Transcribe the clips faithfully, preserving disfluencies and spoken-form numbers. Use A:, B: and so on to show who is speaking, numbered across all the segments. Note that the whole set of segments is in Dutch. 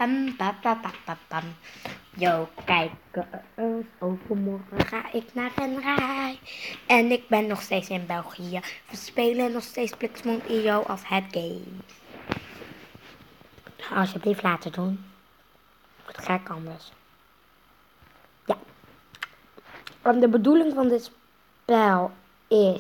A: Pam, pam, pam, pam, pam, pam. Yo, kijk eens, overmorgen ga ik naar een rij. En ik ben nog steeds in België. We spelen nog steeds Bliksmond I O als het game. Alsjeblieft laten doen. Wat gek anders. Ja. En de bedoeling van dit spel is...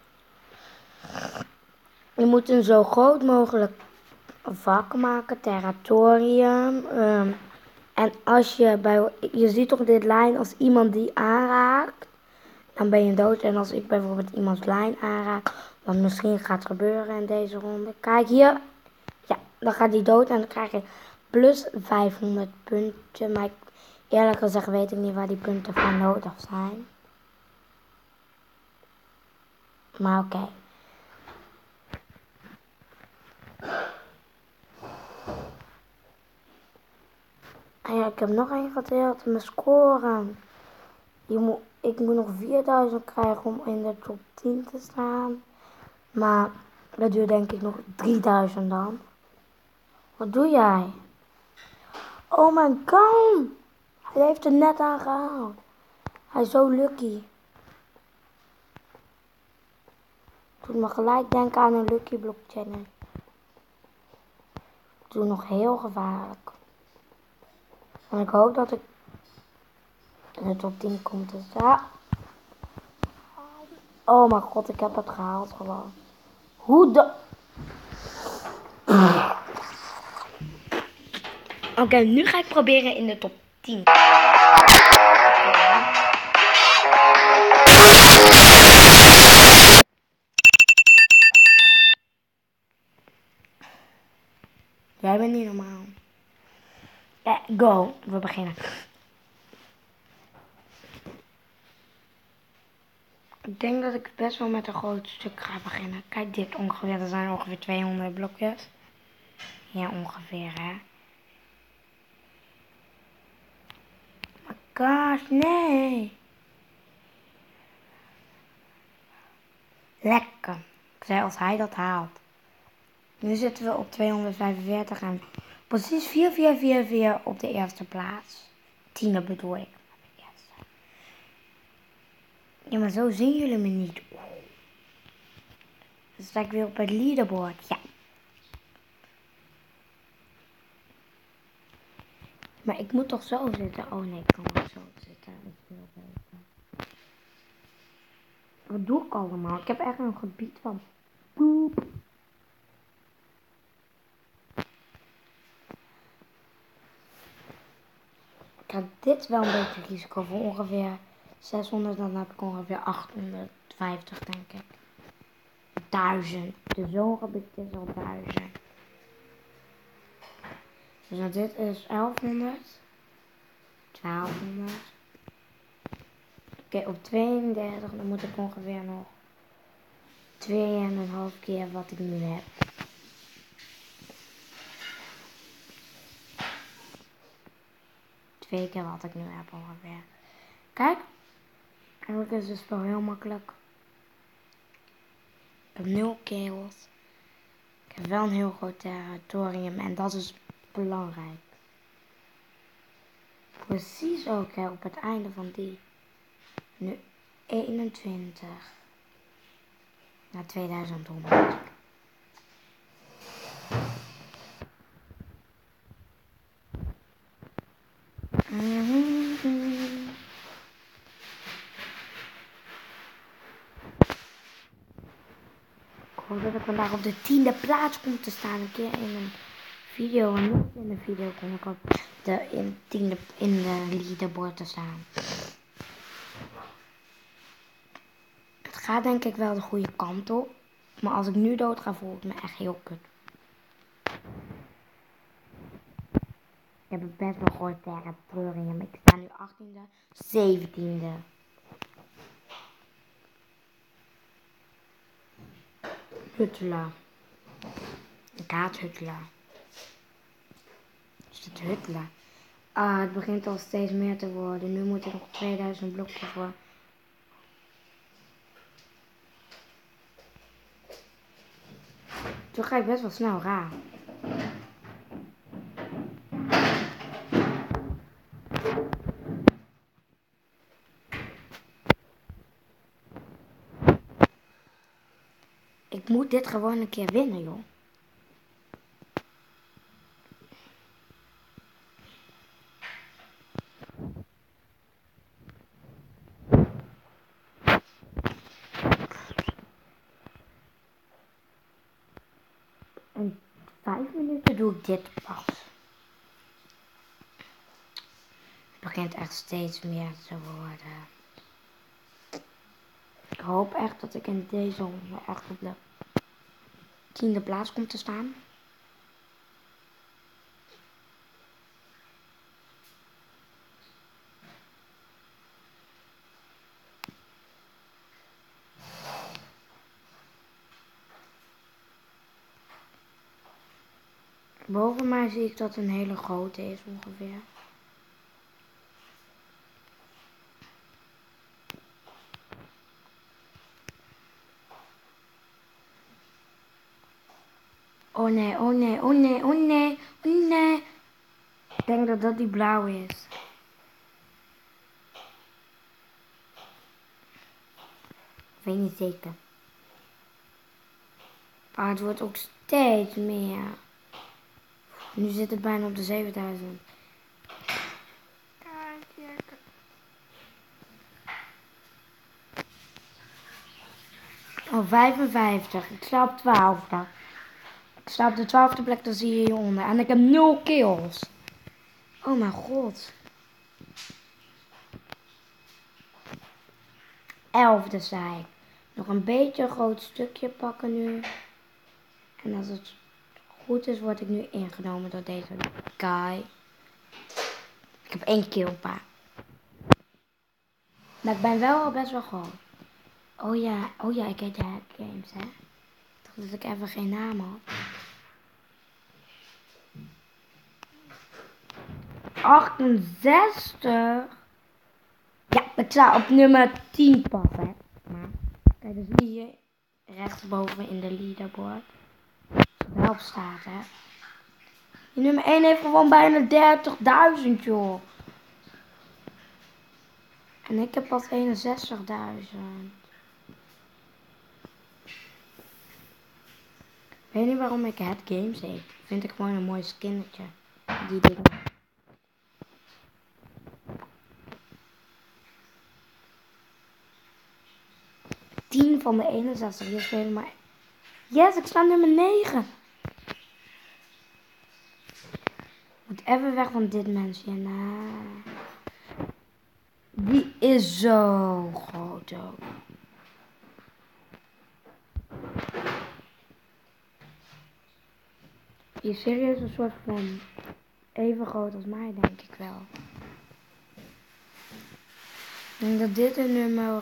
A: Je moet een zo groot mogelijk vak maken, territorium. Um, en als je bij... Je ziet toch dit lijn, als iemand die aanraakt, dan ben je dood. En als ik bijvoorbeeld iemands lijn aanraak, wat misschien gaat gebeuren in deze ronde. Kijk hier. Ja, dan gaat die dood en dan krijg je plus vijfhonderd punten. Maar ik, eerlijk gezegd weet ik niet waar die punten voor nodig zijn. Maar oké. Okay. En ja, ik heb nog één gedeeld. Mijn scoren. Je moet, ik moet nog vierduizend krijgen om in de top tien te staan. Maar dat duurt denk ik nog drieduizend dan. Wat doe jij? Oh my god. Hij heeft er net aan gehaald. Hij is zo lucky. Doet me gelijk denken aan een Lucky Block Challenge. Doe nog heel gevaarlijk. En ik hoop dat ik in de top tien kom te staan. Oh mijn god, ik heb het gehaald gewoon. Hoe de... Oké, okay, nu ga ik proberen in de top tien. Jij bent niet normaal. Ja, go. We beginnen. Ik denk dat ik best wel met een groot stuk ga beginnen. Kijk dit ongeveer. Er zijn ongeveer tweehonderd blokjes. Ja, ongeveer hè. Oh my gosh, nee. Lekker. Ik zei als hij dat haalt. Nu zitten we op tweehonderdvijfenveertig en precies vier vier vier vier op de eerste plaats. Tiende bedoel ik. Ja, maar zo zien jullie me niet. Oh. Dan sta ik weer op het leaderboard. Ja. Maar ik moet toch zo zitten? Oh nee, ik kan wel zo zitten. Dat is veel beter. Wat doe ik allemaal? Ik heb echt een gebied van poep. Ik heb dit wel een beetje risico voor ongeveer zeshonderd. Dan heb ik ongeveer achthonderdvijftig denk ik. duizend. Dus zo'n gebied is al duizend. Dus nou, dit is elfhonderd. twaalfhonderd. Oké, okay, op tweeëndertig dan moet ik ongeveer nog twee en een half keer wat ik nu heb. Twee keer wat ik nu heb ongeveer. Kijk. Eigenlijk is het spel heel makkelijk. Ik heb nul kills. Ik heb wel een heel groot territorium en dat is belangrijk. Precies ook hè, op het einde van die. Nu eenentwintig. Naar tweeduizend honderd. Mm-hmm. Ik hoop dat ik vandaag op de tiende plaats kom te staan. Een keer in een video en nog in een video kom ik op de in, tiende, in de leaderboard te staan. Het gaat denk ik wel de goede kant op. Maar als ik nu dood ga, voel ik me echt heel kut. Ik heb het best wel groot territorium. Ik sta nu achttiende, zeventiende. Huttela. Ik haat Huttela. Is het Huttela? Ah, het begint al steeds meer te worden. Nu moet ik nog tweeduizend blokjes voor. Toen ga ik best wel snel raar. moet dit gewoon een keer winnen, joh. In vijf minuten doe ik dit pas. Het begint echt steeds meer te worden. Ik hoop echt dat ik in deze ronde echt op de tiende plaats kom te staan. Boven mij zie ik dat het een hele grote is ongeveer. Oh nee, oh nee, oh nee, oh nee, oh nee. Ik denk dat dat die blauw is. Ik weet niet zeker. Maar het wordt ook steeds meer. Nu zit het bijna op de zevenduizend. Oh, vijfenvijftig. Ik sta op twaalfde. Ik sta op de twaalfde plek, dan zie je hieronder. En ik heb nul kills. Oh mijn god. Elfde sta ik. Nog een beetje een groot stukje pakken nu. En als het goed is, word ik nu ingenomen door deze guy. Ik heb één kill, pa. Maar ik ben wel al best wel groot. Oh ja, oh ja, ik heet Hack Games, hè. Ik dacht dat ik even geen naam had. achtenzestig. Ja, ik sta op nummer tien pas, hè. Maar, kijk, dan zie je rechtsboven in de leaderboard. Welp staat, hè. Die nummer één heeft gewoon bijna dertigduizend, joh. En ik heb pas eenenzestigduizend. Ik weet niet waarom ik het Games heet. Vind ik gewoon een mooi skinnetje. Die dingen. tien van de eenenzestig. Die spelen maar. Yes, ik sta nummer negen. Moet even weg van dit mensje. Nou. Die is zo groot ook. Die is serieus een soort van even groot als mij, denk ik wel. Ik denk dat dit een nummer...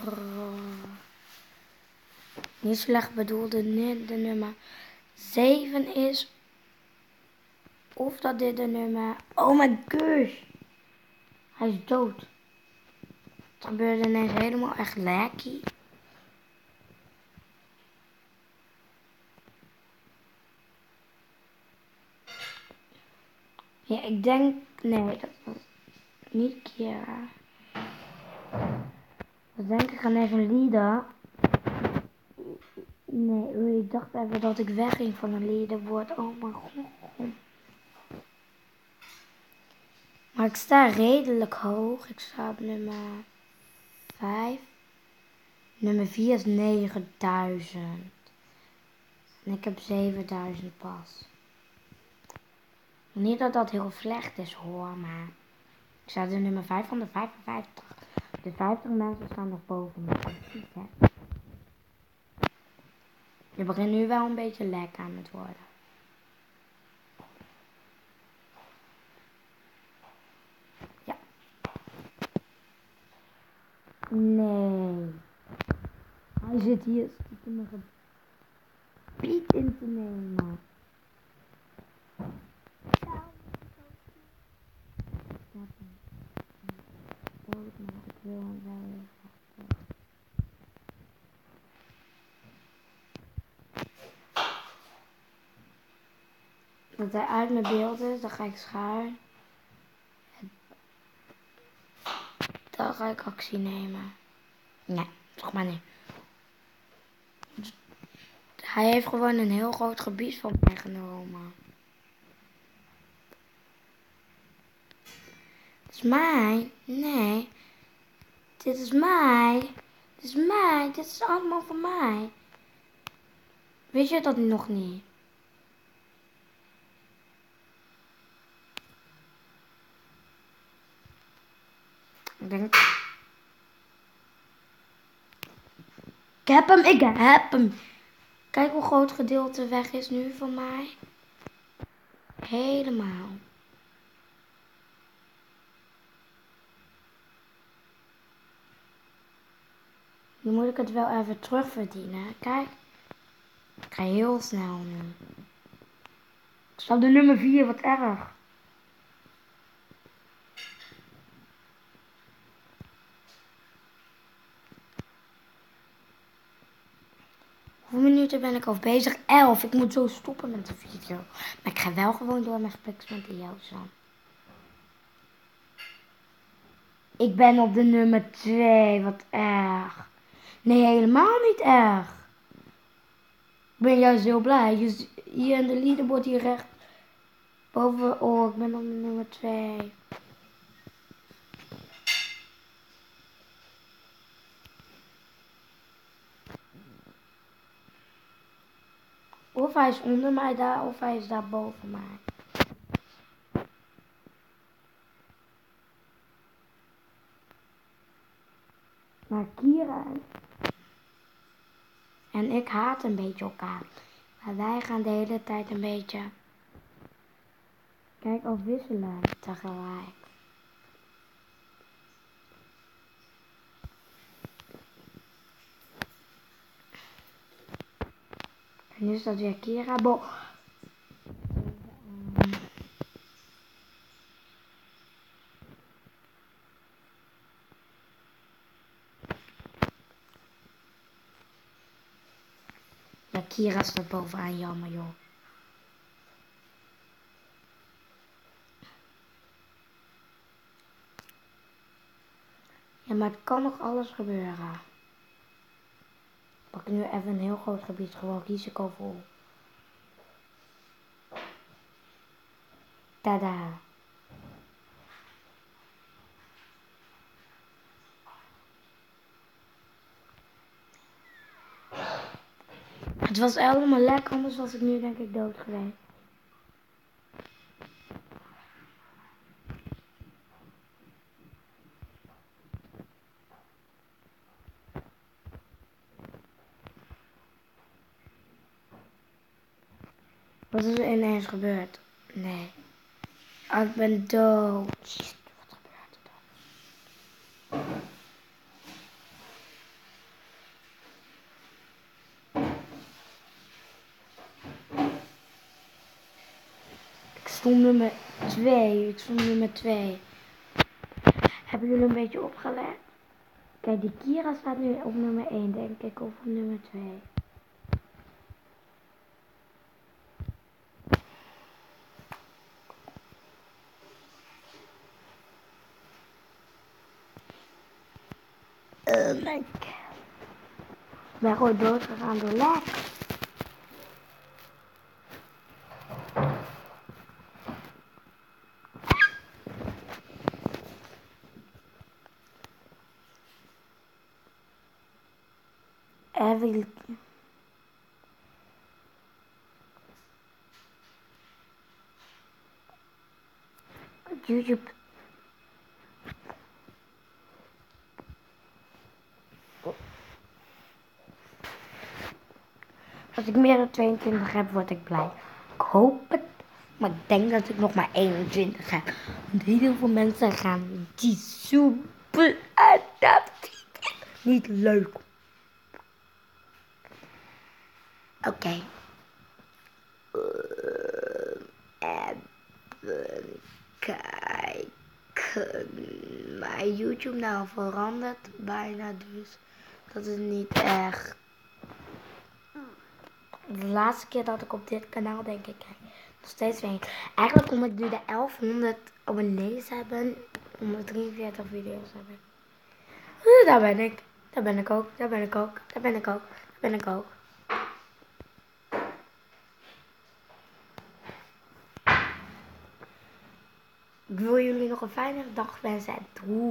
A: Niet slecht bedoelde, net de nummer zeven is. Of dat dit de nummer... Oh my gosh. Hij is dood. Het gebeurde ineens helemaal echt lekker. Ja, ik denk... Nee, dat was niet Kira. Dat denk ik aan even leader. Nee, ik dacht even dat ik wegging van een leaderboard. Oh mijn god. Maar ik sta redelijk hoog. Ik sta op nummer vijf. Nummer vier is negenduizend. En ik heb zevenduizend pas. Niet dat dat heel slecht is hoor, maar ik sta de nummer vijf van de vijfenvijftig. De vijftig mensen staan nog boven me. Je begint nu wel een beetje lek aan het worden. Ja. Nee. Hij zit hier stiekem nog een piek in te nemen. Dat hij uit mijn beeld is, dan ga ik schuin. Dan ga ik actie nemen. Nee, toch maar niet. Hij heeft gewoon een heel groot gebied van mij genomen. Het is mij. Nee. Dit is mij. Dit is mij. Dit is allemaal van mij. Weet je dat nog niet? Ik denk... Ik heb hem, ik heb hem. Kijk hoe groot gedeelte weg is nu van mij. Helemaal. Nu moet ik het wel even terugverdienen. Kijk. Ik ga heel snel nu. Ik sta op de nummer vier, wat erg. Hoeveel minuten ben ik al bezig? elf. Ik moet zo stoppen met de video. Maar ik ga wel gewoon door met Flex met de Jouwzan. Ik ben op de nummer twee. Wat erg. Nee, helemaal niet erg. Ik ben juist heel blij. Hier in de leaderboard hier recht boven. Oh, ik ben op de nummer twee. Of hij is onder mij daar, of hij is daar boven mij. Maar Kira en ik haten een beetje elkaar. Maar wij gaan de hele tijd een beetje... Kijk, afwisselen tegelijk. En nu is dat weer Kira. Bo ja, Kira staat bovenaan, jammer joh. Ja, maar het kan nog alles gebeuren. Pak ik nu even een heel groot gebied, gewoon risicovol. Tada. Het was helemaal lekker, anders was ik nu denk ik dood geweest. Wat is er ineens gebeurd? Nee. Oh, ik ben dood. Shit, wat gebeurt er dan? Ik stond nummer twee. Ik stond nummer twee. Hebben jullie een beetje opgelet? Kijk, die Kira staat nu op nummer één, denk ik, of op nummer twee. Oh my god. Ik ben gewoon dood gegaan door lek. Even... YouTube. Als ik meer dan tweeëntwintig heb, word ik blij. Ik hoop het. Maar ik denk dat ik nog maar eenentwintig heb. Want heel veel mensen gaan die super adaptief. Niet leuk. Oké. Okay. Uh, even kijken. Mijn YouTube nou verandert bijna dus. Dat is niet echt. De laatste keer dat ik op dit kanaal denk ik nog steeds weet. Eigenlijk om ik nu de elfhonderd abonnees hebben. honderddrieënveertig video's hebben. Uh, daar ben ik. Daar ben ik ook. Daar ben ik ook. Daar ben ik ook. Daar ben ik ook. Ik wil jullie nog een fijne dag wensen en doei.